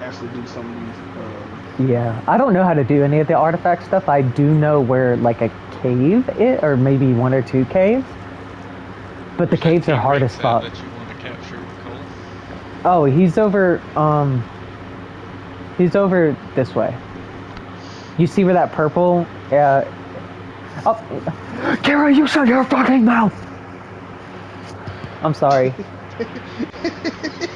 actually do some of these. Yeah, I don't know how to do any of the artifact stuff. I do know where like a cave is, or maybe one or two caves. But the Where's that caves are hard as T-Rex at fuck. that you want to capture, Cole? Oh, he's over this way. You see where that purple? Oh, Kara, you shut your fucking mouth. I'm sorry.